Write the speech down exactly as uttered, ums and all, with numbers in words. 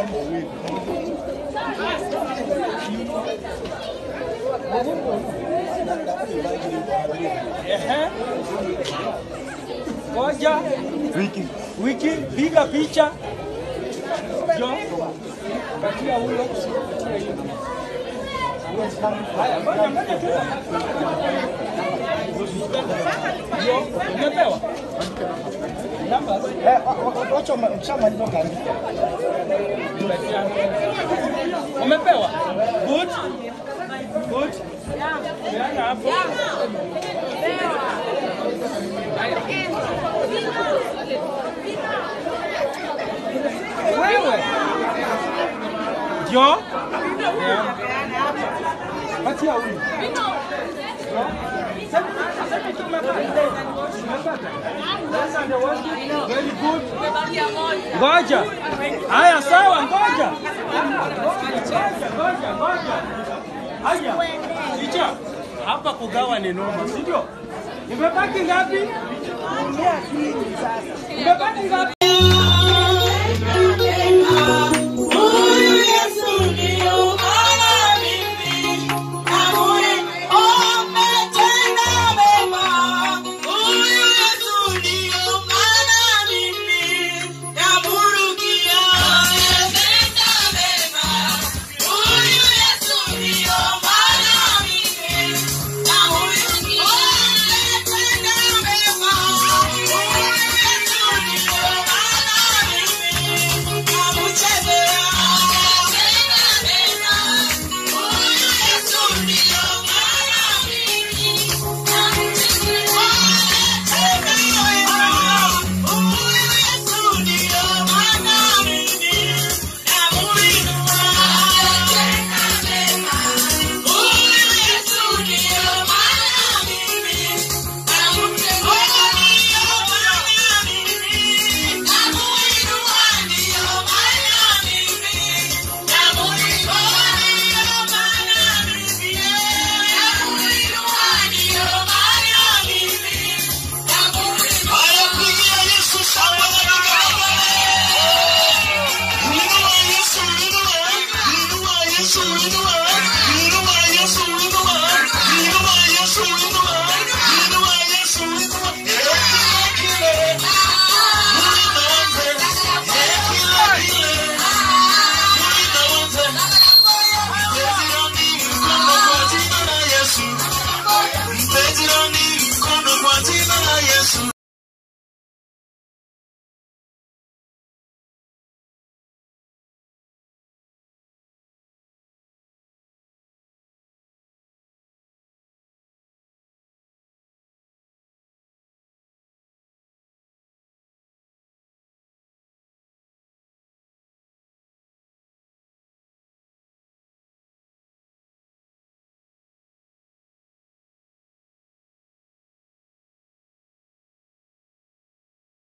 Ngoja. Wiki. Wiki, piga picha. Jo. Katia huyo. Haya, ngoja ngoja tu. Jo, umepewa? Namba. Eh, wacha mchama ndio kaandika. Umepewa? Good. Good. Yana hapo. Wewe. Jo. Patia huyu. Very good. Ngoja. Haya sawa, ngoja. Ngoja, ngoja. Haya. Ticha, hapa kugawa ni noma, si ndio? Nimebaki ngapi? Nimebaki ngapi?